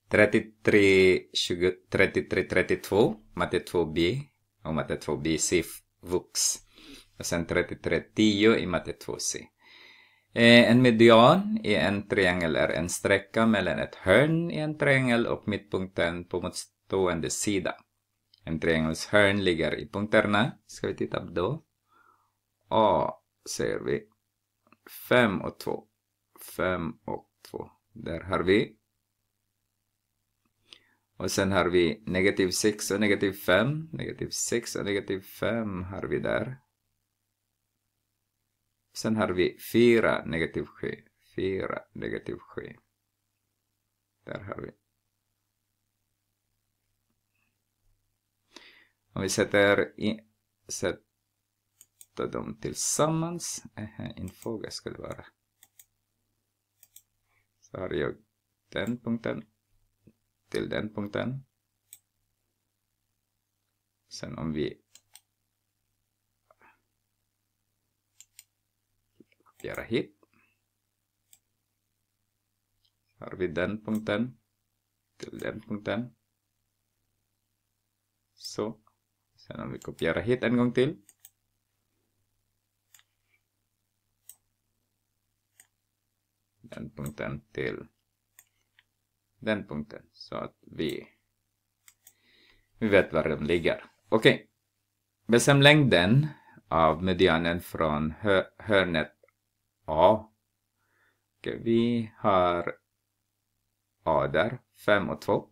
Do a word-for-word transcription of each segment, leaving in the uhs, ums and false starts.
trettiotre, tjugo, trettiotre, trettiotvå, matte två B och matte två B C vux. Och sen trettiotre, tio i matte två C. Eh, en median i en triangel är en sträcka mellan ett hörn i en triangel och mittpunkten på motstående sida. En triangels hörn ligger i punkterna. Ska vi titta på då? A ser vi. fem och två. fem och två. Där har vi. Och sen har vi negativ sex och negativ fem. Negativ sex och negativ fem har vi där. Sen har vi fyra, negativ sju. fyra, negativ sju. Där har vi. Om vi sätter, in, sätter dem tillsammans. En fråga ska det vara. Så har jag den punkten till den punkten. Sen om vi kopierar hit. Så har vi den punkten till den punkten. Så. Sen om vi kopierar hit en gång till. Den punkten till den punkten. Så att vi, vi vet var de ligger. Okej. Okay. Bestäm längden av medianen från hö hörnet A. Okay, vi har A där. fem och två.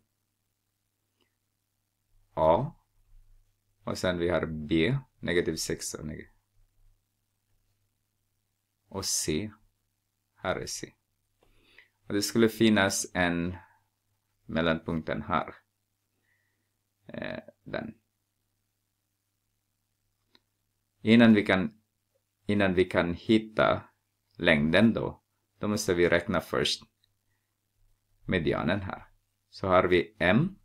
A. Och sen vi har B. Negativ sex och negativ. Och C. Här är C. Och det skulle finnas en mellanpunkten här. Eh, den. Innan vi kan innan vi kan hitta längden då, då måste vi räkna först medianen här. Så har vi M.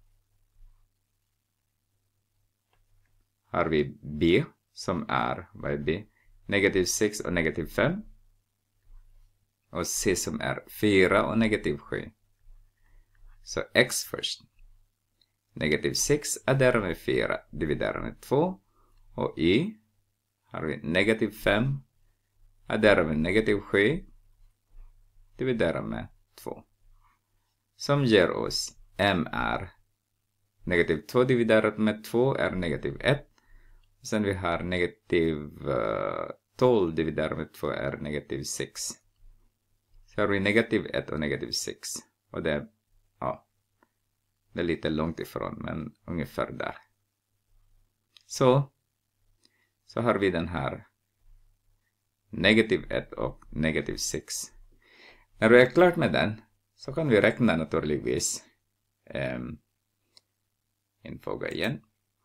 Har vi B som är, vad är B? Negativ sex och negativ fem. Och C som är fyra och negativ sju. Så X först. Negativ sex adderar med fyra, dividerar med två. Och Y har vi negativ fem adderar med negativ sju, dividerar med två. Som ger oss M är negativ två dividerat med två är negativ ett. Sen vi har negativ uh, tolv dividerat med två är negativ sex. Så har vi negativ ett och negativ sex. Och det är, ja, det är lite långt ifrån, men ungefär där. Så, så har vi den här negativ ett och negativ sex. När vi är klart med den så kan vi räkna naturligtvis um, en fråga igen.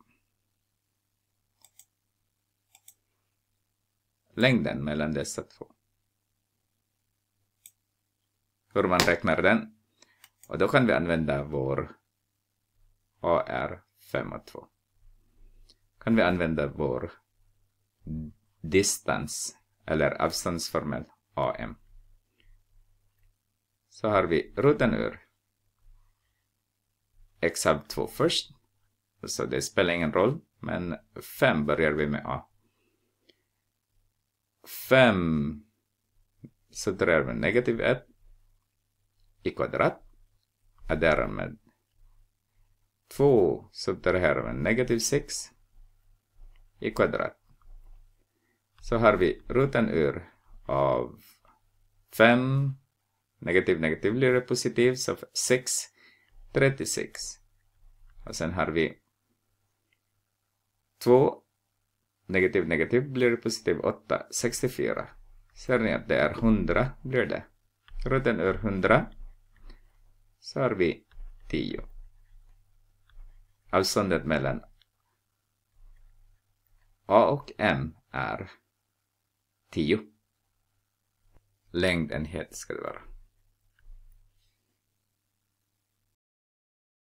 Längden mellan dessa två. Hur man räknar den. Och då kan vi använda vår A R fem och två. Kan vi använda vår distans eller avståndsformel A M. Så har vi roten ur x av två först. Så det spelar ingen roll. Men fem börjar vi med A. fem så drar vi negativ ett i kvadrat. Adderar med två så drar vi negativ sex i kvadrat. Så har vi roten ur av fem. Negativ negativ blir det positiv. Så sex, trettiosex. Och sen har vi två. Negativ negativ blir det positiv åtta, sextiofyra. Ser ni att det är hundra blir det. Roten ur hundra. Så har vi tio. Avståndet mellan A och M är tio. Längdenhet ska det vara.